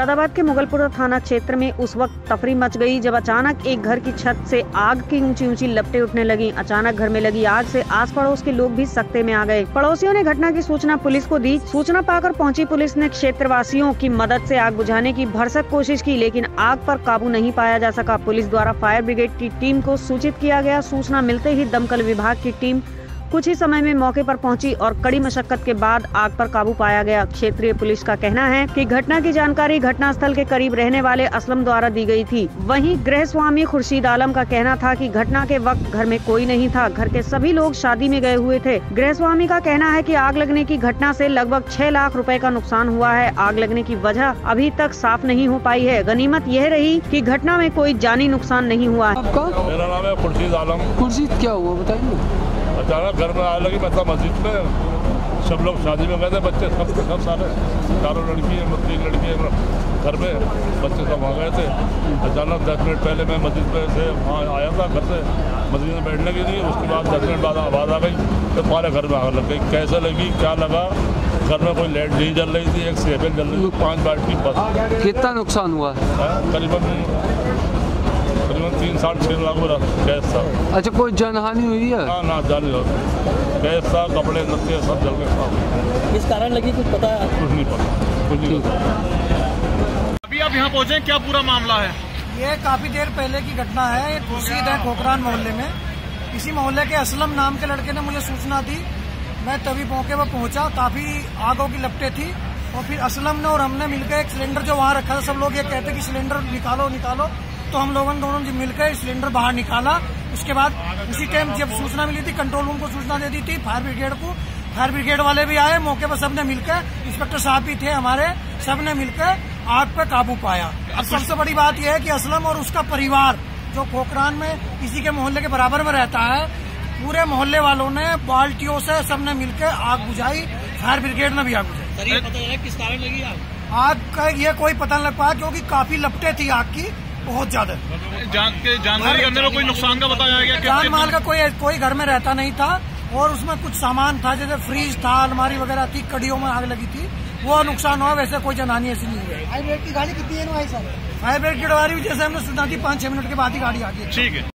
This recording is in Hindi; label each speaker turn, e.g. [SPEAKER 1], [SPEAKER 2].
[SPEAKER 1] मुरादाबाद के मुगलपुरा थाना क्षेत्र में उस वक्त तफरी मच गई जब अचानक एक घर की छत से आग की ऊंची ऊंची लपटें उठने लगी। अचानक घर में लगी आग से आस पड़ोस के लोग भी सकते में आ गए। पड़ोसियों ने घटना की सूचना पुलिस को दी। सूचना पाकर पहुंची पुलिस ने क्षेत्रवासियों की मदद से आग बुझाने की भरसक कोशिश की, लेकिन आग पर काबू नहीं पाया जा सका। पुलिस द्वारा फायर ब्रिगेड की टीम को सूचित किया गया। सूचना मिलते ही दमकल विभाग की टीम कुछ ही समय में मौके पर पहुंची और कड़ी मशक्कत के बाद आग पर काबू पाया गया। क्षेत्रीय पुलिस का कहना है कि घटना की जानकारी घटनास्थल के करीब रहने वाले असलम द्वारा दी गई थी। वहीं गृह स्वामी खुर्शीद आलम का कहना था कि घटना के वक्त घर में कोई नहीं था, घर के सभी लोग शादी में गए हुए थे। गृह स्वामी का कहना है कि आग लगने की घटना से लगभग 6 लाख रुपए का नुकसान हुआ है। आग लगने की वजह अभी तक साफ नहीं हो पाई है। गनीमत यह रही कि घटना में कोई जानी नुकसान नहीं हुआ है।
[SPEAKER 2] मेरा नाम है खुर्शीद आलम।
[SPEAKER 3] खुर्शीद, क्या हुआ बताइए।
[SPEAKER 2] अचानक घर में आग लगी, मतलब मस्जिद में सब लोग शादी में गए थे, बच्चे सब सारे 4 लड़की है, 3 लड़की है घर में, बच्चे सब वहाँ गए थे। अचानक 10 मिनट पहले मैं मस्जिद पे से वहाँ आया था, घर से मस्जिद में बैठने के लिए। उसके बाद 10 मिनट बाद आवाज़ आ गई तो हमारे घर में आग लग गई। कैसे लगी, क्या लगा, घर में कोई लाइट नहीं जल रही थी, एक सेबल जल रही थी, 5 बाल्टी बस।
[SPEAKER 3] कितना नुकसान हुआ?
[SPEAKER 2] करीबन 3-6 लाख गैस था।
[SPEAKER 3] अच्छा, कोई जनहानि हुई है?
[SPEAKER 2] हाँ ना, जान गैस था, कपड़े लत्ते सब जल गए।
[SPEAKER 4] इस कारण लगी कुछ पता है?
[SPEAKER 2] कुछ नहीं पता, कुछ नहीं पता।
[SPEAKER 5] अभी आप यहाँ पहुँचे, क्या पूरा मामला है?
[SPEAKER 6] ये काफी देर पहले की घटना है। ये खुर्शीद है खोखरान मोहल्ले में। इसी मोहल्ले के असलम नाम के लड़के ने मुझे सूचना दी। मैं तभी मौके पर पहुंचा। काफी आगों की लपटें थी और फिर असलम ने और हमने मिलकर एक सिलेंडर जो वहाँ रखा था, सब लोग ये कहते कि सिलेंडर निकालो निकालो, तो हम लोगों ने दोनों मिलकर सिलेंडर बाहर निकाला। उसके बाद उसी टाइम जब सूचना मिली थी, कंट्रोल रूम को सूचना दे दी थी, फायर ब्रिगेड को। फायर ब्रिगेड वाले भी आए मौके पर, सबने मिलकर, इंस्पेक्टर साहब भी थे हमारे, सबने मिलकर आग पे काबू पाया। अब सबसे बड़ी बात यह है कि असलम और उसका परिवार जो खोखरान में इसी के मोहल्ले के बराबर में रहता है, पूरे मोहल्ले वालों ने बाल्टियों से सबने मिलकर आग बुझाई। फायर ब्रिगेड ने भी आग बुझाई।
[SPEAKER 4] सर, ये पता चला किस कारण लगी आग?
[SPEAKER 6] आग का ये कोई पता नहीं लग पाया क्योंकि काफी लपटें थी आग की, बहुत ज्यादा।
[SPEAKER 5] जानकारी करने में कोई नुकसान का बताया गया?
[SPEAKER 6] जान माल का कोई घर में रहता नहीं था और उसमें कुछ सामान था, जैसे फ्रिज था, अलमारी वगैरह थी, कड़ियों में आग लगी थी, वो नुकसान हुआ। वैसे कोई जनहानि ऐसी नहीं हुई।
[SPEAKER 4] फायर ब्रिगेड की गाड़ी कितनी है?
[SPEAKER 6] फायर ब्रिगेड वाली जैसे हमने सुना थी 5-6 मिनट के बाद ही गाड़ी आ गई।
[SPEAKER 5] ठीक है।